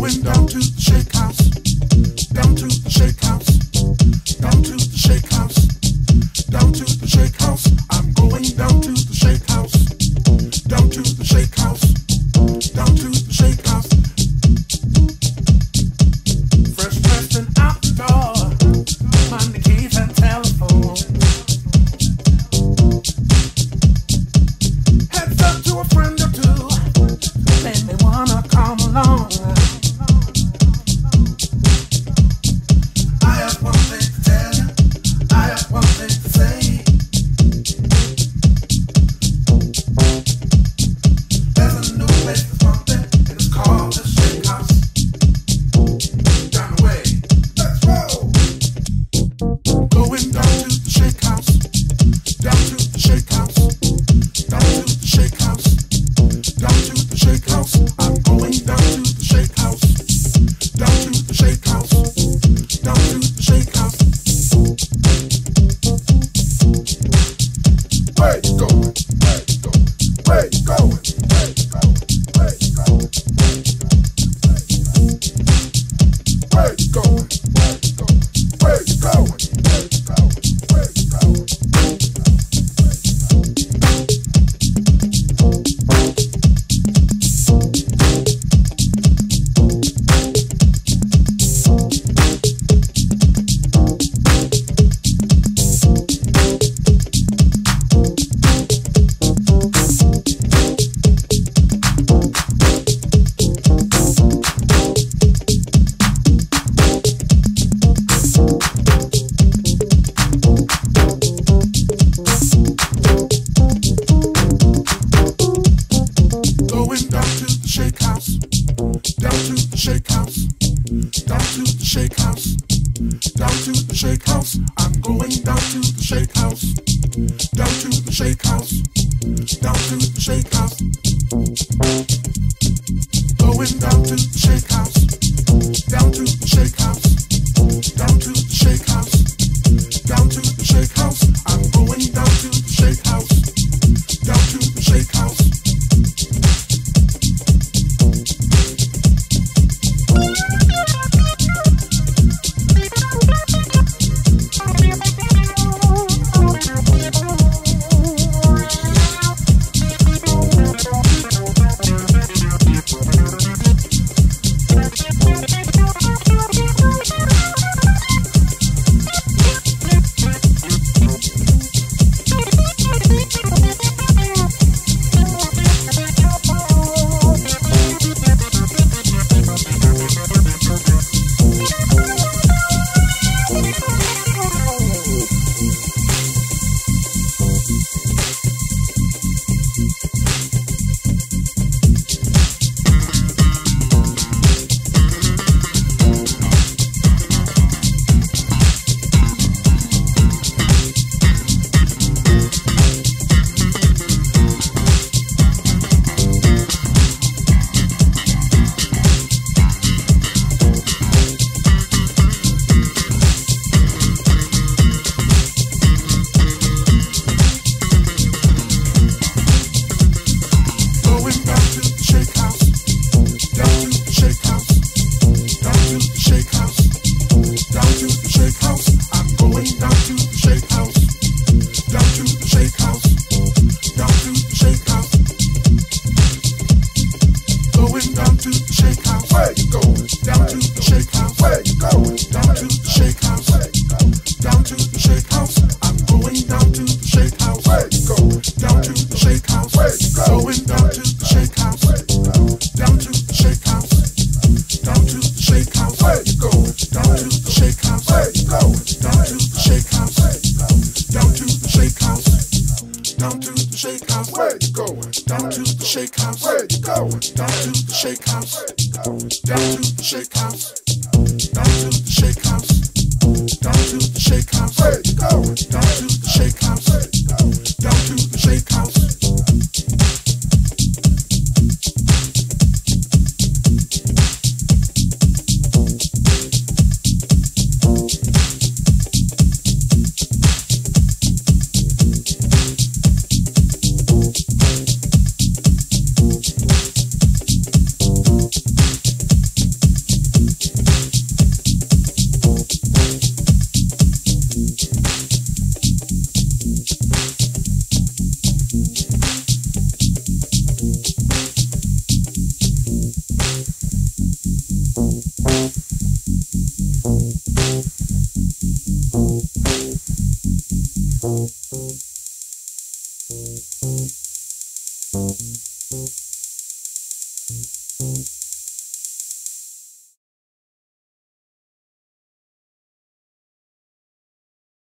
Going down to the shake house, down to the shake house, down to the shake house, down to the shake house. I'm going down to the shake house, down to the shake house, down to the shake house. Fresh dressed and out the door, find the keys and telephone. Heads up to a friend or two, then they wanna come along. I have one thing to tell you, I have one thing to say. There's a new place that's pumping, and it's called the Shake House. Down the way, let's roll. Going down to the Shake House, down to the Shake House, down to the Shake House, down to the Shake House. I'm going down to the Shake House, down to the Shake House, down to the Shake House. Where you going? Where you going? Where you going? Where you going? Where you going? Where you going? Where you going? Where you going? Where you going? Going down to the Shake House, down to the Shake House, down to the Shake House, down to the Shake House. I'm going down to the Shake House, down to the Shake House, down to the Shake House. Going down to the Shake House, down to the Shake House, down to the Shake House, down to the Shake House. I'm going down to the Shake House, down to the Shake House.